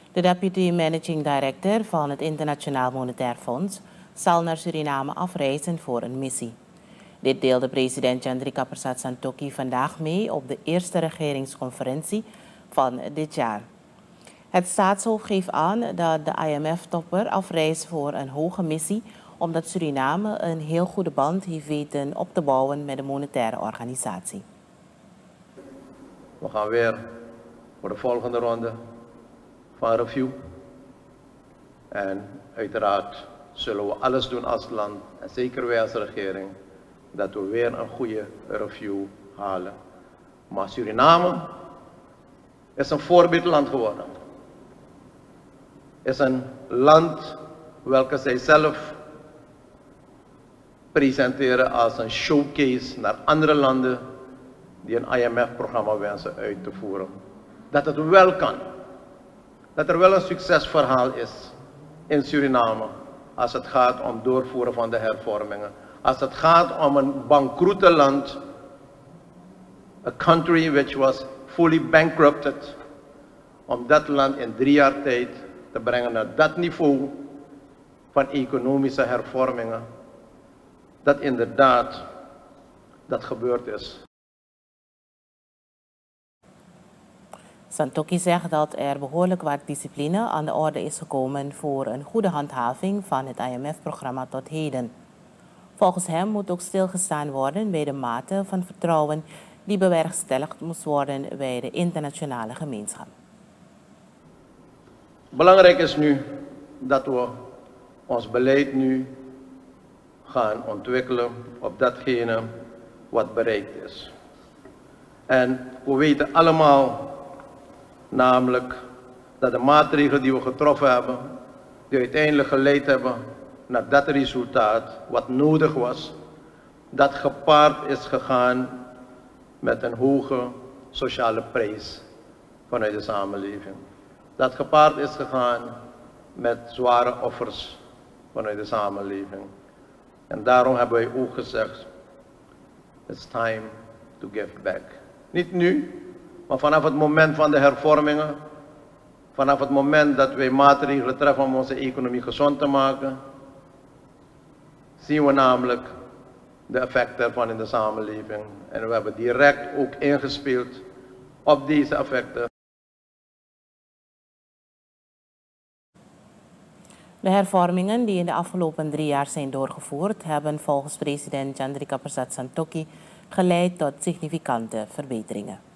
De deputy managing director van het Internationaal Monetair Fonds zal naar Suriname afreizen voor een missie. Dit deelde president Chandrika Persat Santokhi vandaag mee op de eerste regeringsconferentie van dit jaar. Het staatshoofd geeft aan dat de IMF-topper afreist voor een hoge missie, omdat Suriname een heel goede band heeft weten op te bouwen met de monetaire organisatie. We gaan weer voor de volgende ronde van review. En uiteraard zullen we alles doen als land, en zeker wij als regering, dat we weer een goede review halen. Maar Suriname is een voorbeeldland geworden. Is een land welke zij zelf presenteren als een showcase naar andere landen die een IMF-programma wensen uit te voeren. Dat het wel kan. Dat er wel een succesverhaal is in Suriname als het gaat om doorvoeren van de hervormingen. Als het gaat om een bankroete land, a country which was fully bankrupted, om dat land in 3 jaar tijd te brengen naar dat niveau van economische hervormingen, dat inderdaad dat gebeurd is. Santokhi zegt dat er behoorlijk wat discipline aan de orde is gekomen voor een goede handhaving van het IMF-programma tot heden. Volgens hem moet ook stilgestaan worden bij de mate van vertrouwen die bewerkstelligd moest worden bij de internationale gemeenschap. Belangrijk is nu dat we ons beleid nu gaan ontwikkelen op datgene wat bereikt is. En we weten allemaal namelijk dat de maatregelen die we getroffen hebben, die uiteindelijk geleid hebben naar dat resultaat wat nodig was, dat gepaard is gegaan met een hoge sociale prijs vanuit de samenleving. Dat gepaard is gegaan met zware offers vanuit de samenleving. En daarom hebben wij ook gezegd, it's time to give back. Niet nu, maar vanaf het moment van de hervormingen, vanaf het moment dat wij maatregelen treffen om onze economie gezond te maken, zien we namelijk de effecten ervan in de samenleving. En we hebben direct ook ingespeeld op deze effecten. De hervormingen die in de afgelopen 3 jaar zijn doorgevoerd, hebben volgens president Chandrika Persat Santokhi geleid tot significante verbeteringen.